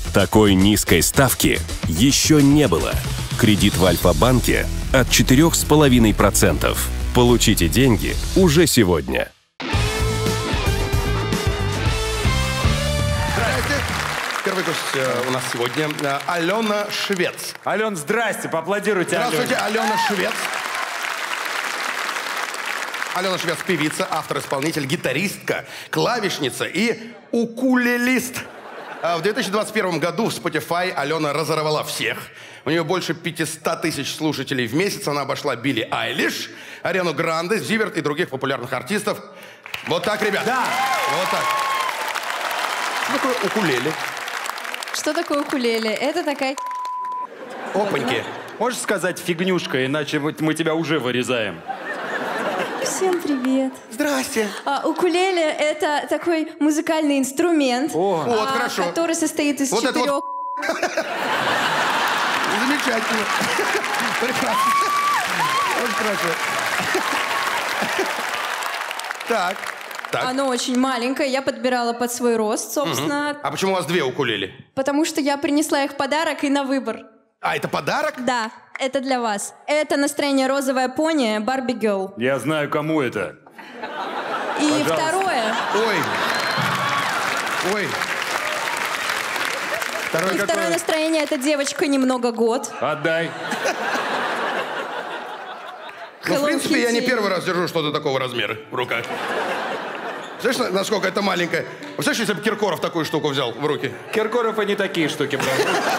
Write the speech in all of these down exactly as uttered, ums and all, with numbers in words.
Такой низкой ставки еще не было. Кредит в Альфа-банке от четырёх с половиной процентов. Получите деньги уже сегодня. Здрасте. Первый гость э, у нас сегодня э, Алена Швец. Ален, здрасте, поаплодируйте Алене. Здравствуйте, Алена Швец. Алена Швец – певица, автор-исполнитель, гитаристка, клавишница и укулелист. В две тысячи двадцать первом году в Spotify Алена разорвала всех. У нее больше пятисот тысяч слушателей в месяц. Она обошла Билли Айлиш, Ариану Гранде, Зиверт и других популярных артистов. Вот так, ребят. Да. Вот так. Что такое укулеле? Что такое укулеле? Это такая... Опаньки. Можешь сказать фигнюшка, иначе мы мы тебя уже вырезаем. Всем привет. Здрасте. А, укулеле — это такой музыкальный инструмент, О. а, Вот, хорошо. который состоит из Вот это четырех... Замечательно. Прекрасно. Очень хорошо. Так. Так. Оно очень маленькое, я подбирала под свой рост, собственно. А почему у вас две укулеле? Потому что я принесла их в подарок и на выбор. А, это подарок? Да, это для вас. Это настроение «Розовая пони» Барби Гелл. Я знаю, кому это. И Пожалуйста. второе... Ой. Ой. Второй И какой? второе настроение — это девочка немного год. Отдай. Ну, в Hello принципе, я не Kitty. первый раз держу что-то такого размера в руках. Знаешь, на- насколько это маленькое? Представляешь, если бы Киркоров такую штуку взял в руки? Киркоров и не такие штуки брал.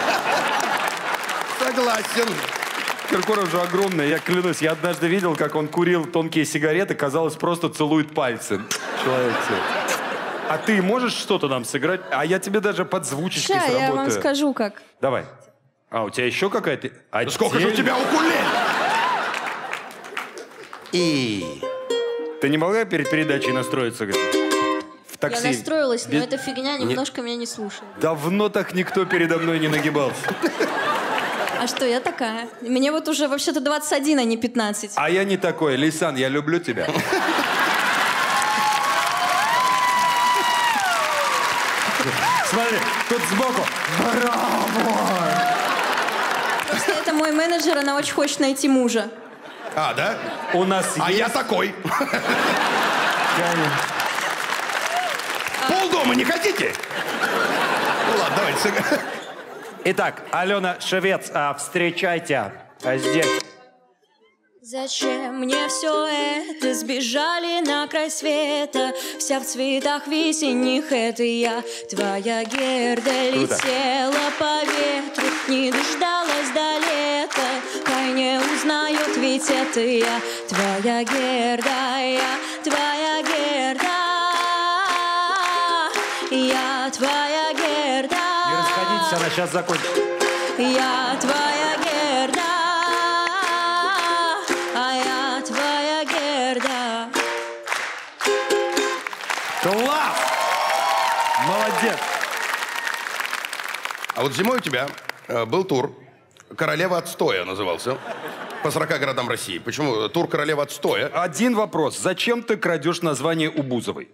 Согласен. Киркоров же огромный, я клянусь. Я однажды видел, как он курил тонкие сигареты, казалось, просто целует пальцы. Человек. А ты можешь что-то нам сыграть? А я тебе даже под звучечкой Ща, сработаю. я вам скажу, как. Давай. А, у тебя еще какая-то... А Да сколько же у тебя укулеле? И... Ты не могла перед передачей настроиться? говорит? В такси. Я настроилась, но Без- эта фигня немножко меня не слушает. Давно так никто передо мной не нагибался. А что, я такая? Мне вот уже вообще-то двадцать один, а не пятнадцать. А я не такой. Лейсан, я люблю тебя. Смотри, тут сбоку. Просто это мой менеджер, она очень хочет найти мужа. А, да? У нас А есть... я такой. Полдома не хотите? Ну ладно, давайте сыграем. Итак, Алена Швец, а, встречайте. А здесь. Зачем мне все это? Сбежали на край света. Вся в цветах весенних. Это я, твоя Герда. Круто. Летела по ветру, не дождалась до лета. Пай не узнает, ведь это я, твоя Герда. Я твоя Герда. Я твоя Герда. Не расходитесь, она сейчас закончит. Я твоя Герда, а я твоя Герда. Класс! Молодец! А вот зимой у тебя э, был тур «Королева отстоя» назывался. По сорока городам России. Почему? Тур «Королева отстоя». Один вопрос. Зачем ты крадешь название у Бузовой?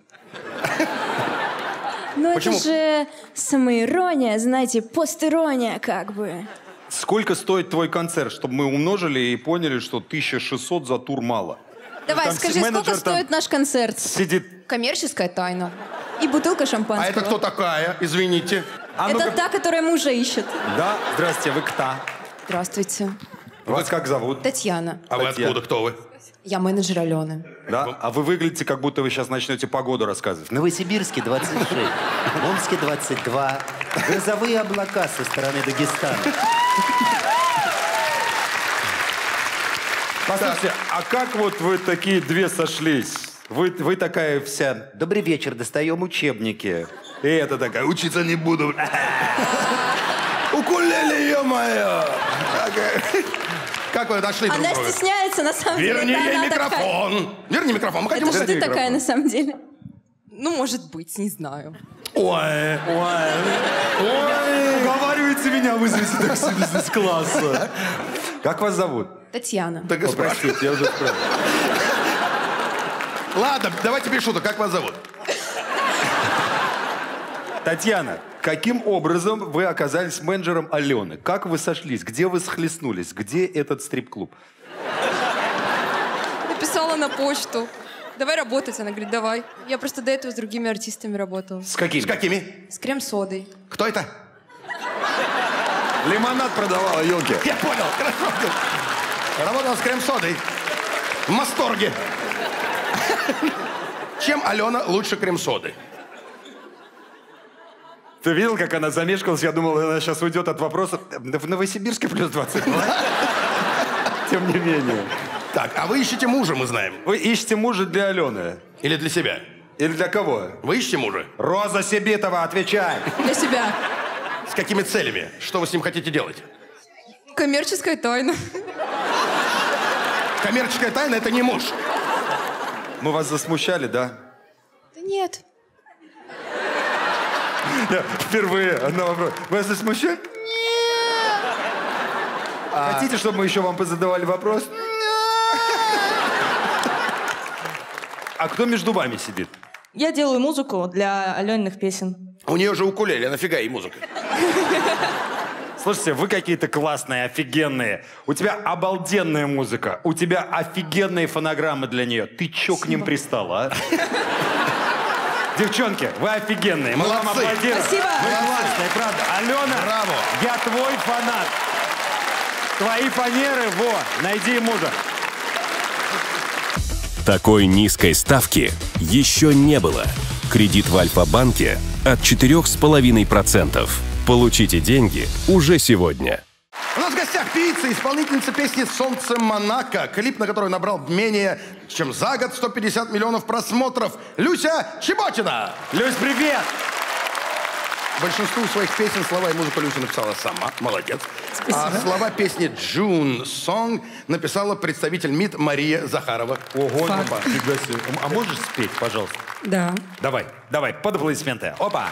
Ну Почему? это же самоирония, знаете, постирония как бы. Сколько стоит твой концерт, чтобы мы умножили и поняли, что тысяча шестьсот за тур мало? Давай, там скажи, менеджер сколько там стоит наш концерт? Сидит. Коммерческая тайна. И бутылка шампанского. А это кто такая? Извините. А Это ну-ка. та, которая мужа ищет. Да, здрасте, вы кто? Здравствуйте. Вас как зовут? Татьяна. А вы Татьяна. откуда? Кто вы? Я менеджер Алены. Да? А вы выглядите, как будто вы сейчас начнете погоду рассказывать. В Новосибирске двадцать шесть, в Омске двадцать два, грозовые облака со стороны Дагестана. Послушайте, а как вот вы такие две сошлись? Вы, вы такая вся... Добрый вечер, достаем учебники. И это такая, учиться не буду. Укулеле, ё-моё! Как вы дошли друг Она друга? стесняется, на самом деле. Верни это ей она такая. микрофон. Верни микрофон. Мы хотим Это же услышать. ты такая на самом деле. Ну, может быть, не знаю. Ой. Ой, ой, уговаривайте меня, вызовите такси бизнес-класса. Как вас зовут? Татьяна. Да, О, простите, я уже справил. Ладно, давайте без шуток. Как вас зовут? Татьяна, Каким образом вы оказались менеджером Алены? Как вы сошлись? Где вы схлестнулись? Где этот стрип-клуб? Написала на почту. Давай работать. Она говорит, давай. Я просто до этого с другими артистами работала. С какими? С какими? С крем-содой. Кто это? Лимонад продавала, елки. Я понял, хорошо. Работала с крем-содой. В восторге. Чем Алена лучше крем-соды? Ты видел, как она замешкалась? Я думал, она сейчас уйдет от вопросов. В Новосибирске плюс двадцать два. Тем не менее. Так, а вы ищете мужа, мы знаем. Вы ищете мужа для Алены? Или для себя? Или для кого? Вы ищете мужа? Роза Сибитова, отвечай. Для себя. С какими целями? Что вы с ним хотите делать? Коммерческая тайна. Коммерческая тайна — это не муж. Мы вас засмущали, да? Да нет. Я впервые на вопрос. Вас засмущали? Нет. А... Хотите, чтобы мы еще вам позадавали вопрос? А кто между вами сидит? Я делаю музыку для Алёниных песен. У нее же укулеле, нафига ей музыка? Слушайте, вы какие-то классные, офигенные. У тебя обалденная музыка. У тебя офигенные фонограммы для нее. Ты чё Спасибо. К ним пристала, а? Девчонки, вы офигенные. Мы вам аплодируем. Спасибо. Вы классные, правда. Алена, браво. Я твой фанат. Твои фанеры, во, найди мужа. Такой низкой ставки еще не было. Кредит в Альфа-банке от четырех с половиной процентов. Получите деньги уже сегодня. У нас в гостях певица, исполнительница песни «Солнце Монако», клип на который набрал менее чем за год сто пятьдесят миллионов просмотров. Люся Чеботина! Люсь, привет! Большинству своих песен слова и музыку Люся написала сама. Молодец. Спасибо. А слова песни «June Song» написала представитель МИД Мария Захарова. Ого, фига себе. А можешь спеть, пожалуйста? Да. Давай, давай, под аплодисменты. Опа!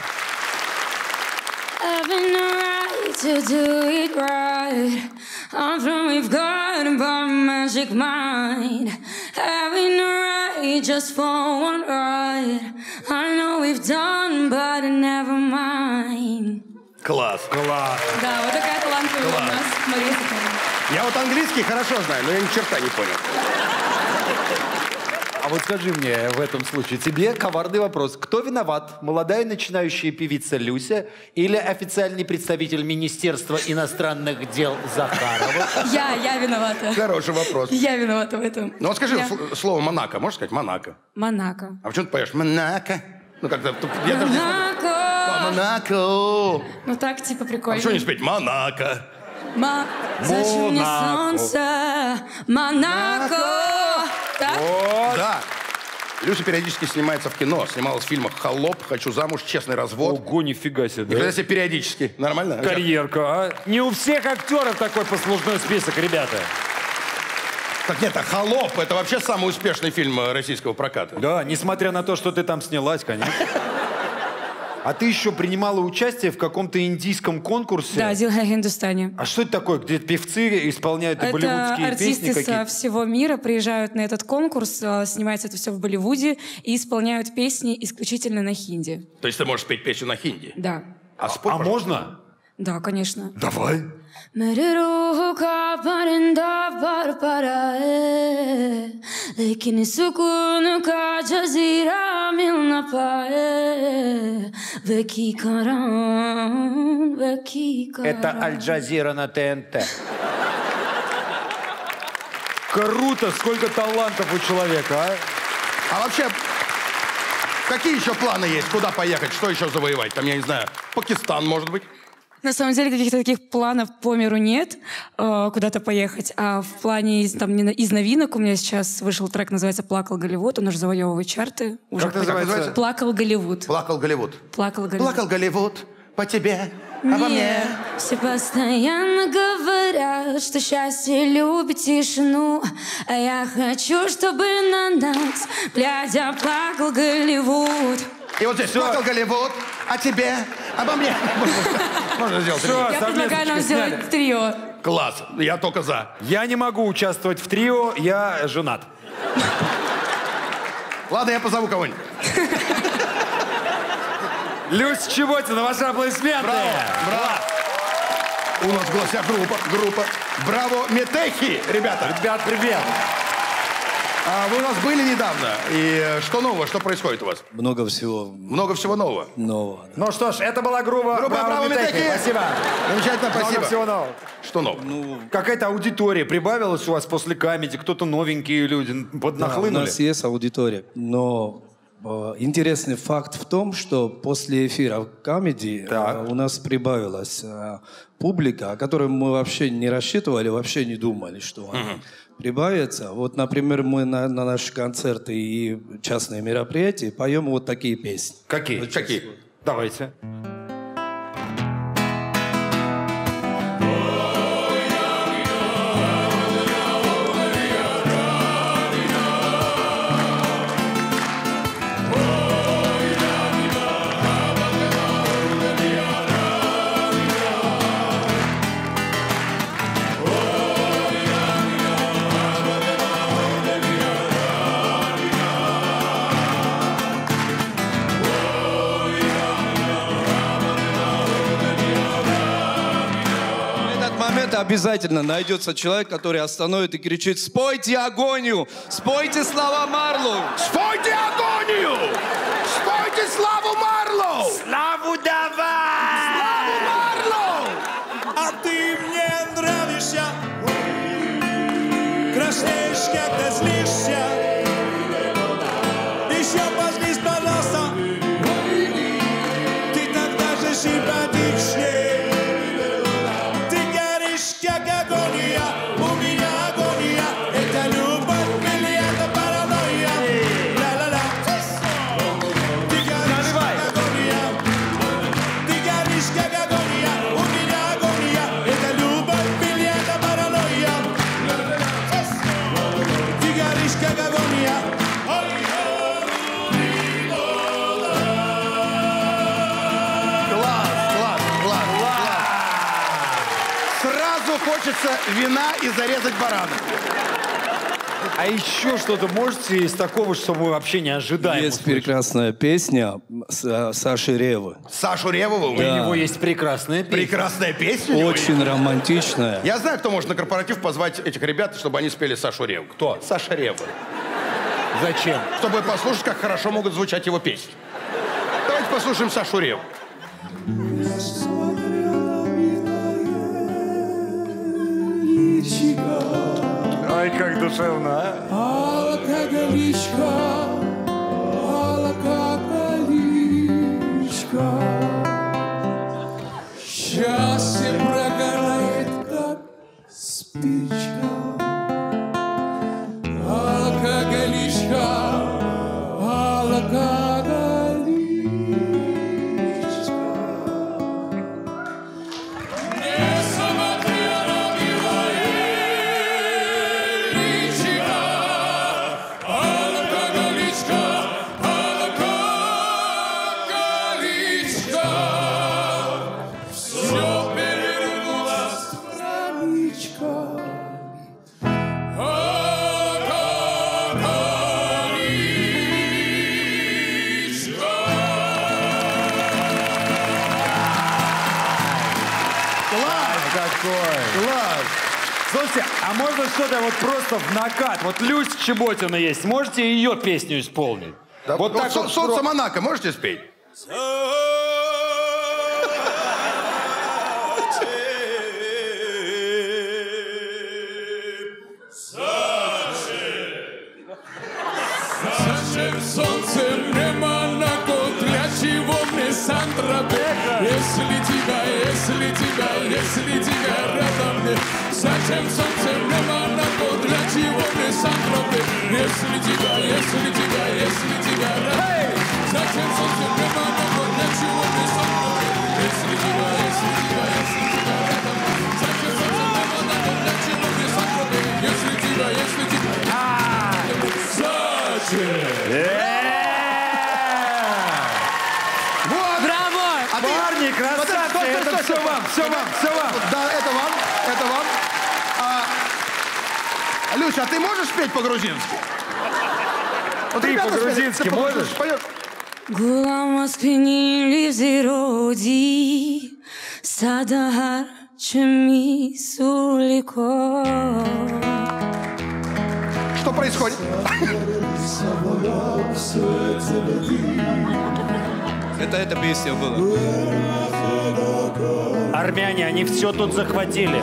Having the right to do it right. I'm from we've got a magic mind. Having the right just for one ride. I know we've done, but never mind. Класс. Класс. Да, вот такая талантливая у нас Мария Захарова. Я вот английский хорошо знаю, но я ни черта не понял. А вот скажи мне в этом случае, тебе коварный вопрос. Кто виноват? Молодая начинающая певица Люся или официальный представитель Министерства иностранных дел Захарова? Я, я виновата. Хороший вопрос. Я виновата в этом. Ну вот скажи Я... слово «Монако». Можешь сказать «Монако»? Монако. А почему ты поешь «Монако»? Ну как-то... Я даже не смогу. Монако. Монако. Ну так, типа, А прикольно. почему не спеть «Монако»? Ма... Зачем мне солнце? Монако. Так? Вот. Да. Люся периодически снимается в кино. Снималась в фильмах «Холоп», «Хочу замуж», «Честный развод». Ого, нифига себе, да? Никогда себе периодически. Нормально? Карьерка, а? Не у всех актеров такой послужной список, ребята. Так нет, а «Холоп» — это вообще самый успешный фильм российского проката. Да, несмотря на то, что ты там снялась, конечно. А ты еще принимала участие в каком-то индийском конкурсе? Да, «Дилхай Хиндустани». А что это такое? Где певцы исполняют Это болливудские песни артисты какие-то? со всего мира приезжают на этот конкурс, а, снимается это все в Болливуде и исполняют песни исключительно на хинди. То есть ты можешь петь песню на хинди? Да. А, спой, А пожалуйста. можно? Да, конечно. Давай. मेरी रूह का परिंदा पर पड़ा है लेकिन सुकून का जजीरा मिल न पाए वे की करां वे की करां. Это Аль-Джазира на ТНТ. Круто! Сколько талантов у человека, а? А вообще, какие еще планы есть? Куда поехать? Что еще завоевать? Там, я не знаю, Пакистан, может быть? На самом деле каких-то таких планов по миру нет, э, куда-то поехать. А в плане из, там, не- из новинок у меня сейчас вышел трек, называется «Плакал Голливуд». Он уже завоевывает чарты. Уже Как называется? «Плакал Голливуд». Плакал Голливуд. «Плакал Голливуд». Плакал Голливуд по тебе, обо мне. Все постоянно говорят, что счастье любит тишину, а я хочу, чтобы на нас, глядя, плакал Голливуд. И вот здесь плакал Голливуд о тебе, обо мне. Можно сделать. Всё, Я предлагаю нам совместно сняли. сделать трио. Класс, я только за. Я не могу участвовать в трио, я женат. Ладно, я позову кого-нибудь. Люся Чеботина, ваши аплодисменты. Браво, браво. У нас в гостях группа, группа. Браво, Метехи, ребята. Ребят, привет. А вы у нас были недавно. И что нового, что происходит у вас? Много всего Много всего нового. нового. Ну что ж, это была группа Группа «Браво, Метехи». Спасибо. Замечательно, Много спасибо. всего нового. Что нового? Ну, Какая-то аудитория прибавилась у вас после камеди? Кто-то новенькие люди да, у поднахлынули? нас есть аудитория, но э, интересный факт в том, что после эфира Comedy Так. э, у нас прибавилась э, публика, о которой мы вообще не рассчитывали, вообще не думали, что она прибавится. Вот, например, мы на, на наши концерты и частные мероприятия поем вот такие песни. Какие? Какие? Давайте. В этот момент обязательно найдется человек, который остановит и кричит: «Спойте агонию! Спойте слова Марлоу!» Спойте агонию! Спойте славу Марлоу! Славу давай! Славу Марлоу! А ты мне нравишься, краснеешь, когда злишься. Еще позлись, пожалуйста, ты тогда же симпатичнее. Ты горишь, как агония, у меня агония. Это любовь или это паранойя? Ла-ла-ла. Ты горишь, как агония. Ты горишь, как агония, у меня агония. Это любовь или это паранойя? Ты горишь, как агония. Класс, класс, класс, класс. Сразу хочется вина и зарезать барана. А еще что-то можете из такого, что мы вообще не ожидаем? Есть услышать? прекрасная песня С- Саши Ревы. Сашу Ревову. У него есть прекрасная песня. Прекрасная песня. у него есть. Очень романтичная. Я знаю, кто может на корпоратив позвать этих ребят, чтобы они спели Сашу Реву. Кто? Саша Рева. Зачем? Чтобы послушать, как хорошо могут звучать его песни. Давайте послушаем Сашу Реву. Ой, как душевно, а? Алкоголичка, алкоголичка. Счастье прогорает, как спичка. Алкоголичка, алкоголичка. Не смотри на милое личико. Алкоголичка, алкоголичка. Все перевернулось, страничка. Какой? Класс. Слушайте, а можно что-то вот просто в накат? Вот Люся Чеботина есть, можете ее песню исполнить? Да, Вот так Со- вот. Солнце Монако можете спеть? Зачем солнце мне Монако, для чего мне Сан-Тропе? Если тебя, если тебя, если тебя рядом нет. Зачем солнце мне Монако, для чего мне Сан-Тропе? Если тебя, если тебя, если тебя рядом нет. Зачем солнце мне Монако, для чего мне Сан-Тропе? Если тебя, если тебя, если тебя рядом нет. Зачем солнце мне Монако, для чего мне Сан-Тропе? Если тебя, если тебя рядом нет. Вот. Браво! А ты- Парни, красавцы, Стой, стой, это стой, все стой. вам, все вам, все вам. Да, это вам, это вам. А, Люся, а ты можешь спеть по-грузински? Вот Ты ребята по-грузински спели, ты можешь? поешь? Гулямо спинили зироди, садахар чеми сулико. Что происходит? Это эта песня была. Армяне, они все тут захватили.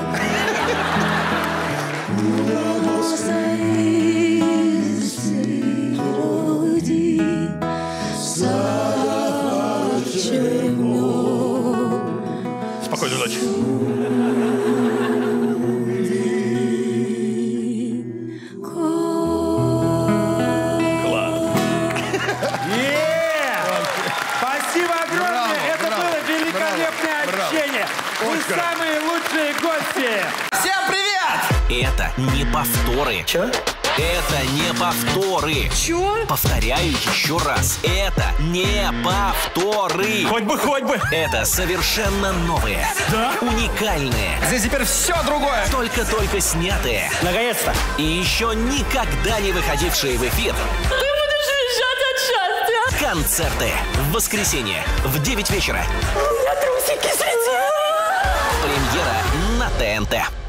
Спокойной ночи. Спасибо огромное! Это было великолепное общение! Вы самые лучшие гости! Всем привет! Это не повторы. Чё? Это не повторы. Чё? Повторяю еще раз. Это не повторы. Хоть бы, хоть бы. Это совершенно новые. Да? Уникальные. Здесь теперь все другое. Только-только снятые. Наконец-то! И еще никогда не выходившие в эфир. Ты будешь визжать от счастья. Концерты. В воскресенье в девять вечера. У меня трусики слетели. Премьера на ТНТ.